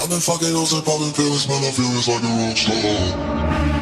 I've been fucking hoes and popping pills, man, I feel it's like a rock star.